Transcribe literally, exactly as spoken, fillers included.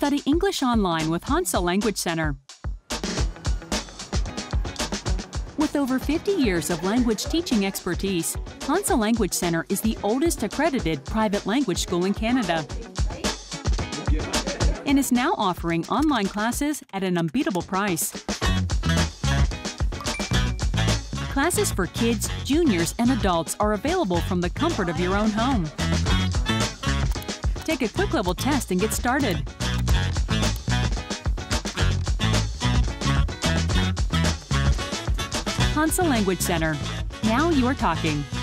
Study English online with Hansa Language Center. With over fifty years of language teaching expertise, Hansa Language Center is the oldest accredited private language school in Canada and is now offering online classes at an unbeatable price. Classes for kids, juniors, and adults are available from the comfort of your own home. Take a quick level test and get started. Hansa Language Center. Now you are talking.